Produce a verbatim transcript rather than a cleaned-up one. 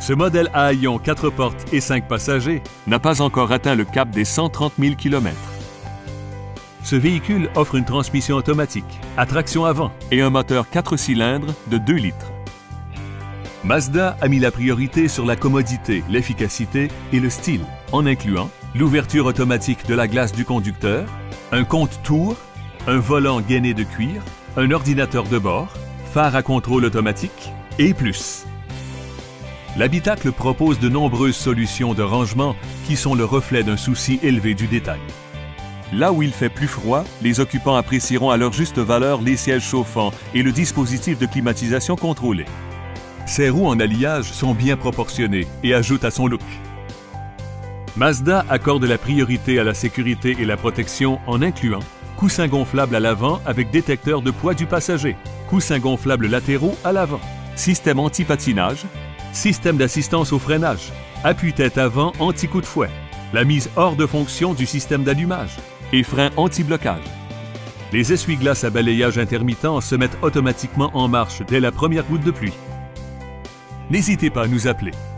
Ce modèle à haillons quatre portes et cinq passagers n'a pas encore atteint le cap des cent trente mille kilomètres. Ce véhicule offre une transmission automatique, à traction avant et un moteur quatre cylindres de deux litres. Mazda a mis la priorité sur la commodité, l'efficacité et le style, en incluant l'ouverture automatique de la glace du conducteur, un compte-tours, un volant gainé de cuir, un ordinateur de bord, phare à contrôle automatique et plus. L'habitacle propose de nombreuses solutions de rangement qui sont le reflet d'un souci élevé du détail. Là où il fait plus froid, les occupants apprécieront à leur juste valeur les sièges chauffants et le dispositif de climatisation contrôlé. Ses roues en alliage sont bien proportionnées et ajoutent à son look. Mazda accorde la priorité à la sécurité et la protection en incluant coussins gonflables à l'avant avec détecteur de poids du passager, coussins gonflables latéraux à l'avant, système anti-patinage, système d'assistance au freinage, appuie-tête avant anti-coup de fouet, la mise hors de fonction du système d'allumage et frein anti-blocage. Les essuie-glaces à balayage intermittent se mettent automatiquement en marche dès la première goutte de pluie. N'hésitez pas à nous appeler.